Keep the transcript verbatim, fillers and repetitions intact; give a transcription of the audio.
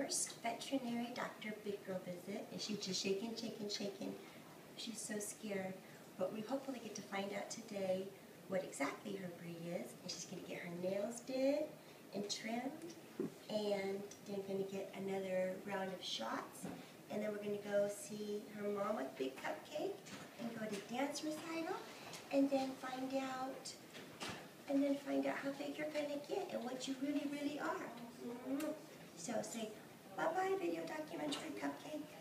first veterinary doctor big girl visit, and she's just shaking, shaking, shaking. She's so scared, but we hopefully get to find out today what exactly her breed is, and she's going to get her nails did and trimmed, and then going to get another round of shots, and then we're going to go see her mom with Big Cupcake, and go to dance recital, and then find out, and then find out how big you're going to get and what you really, really are. Mm-hmm. So say bye-bye, video documentary Cupcake.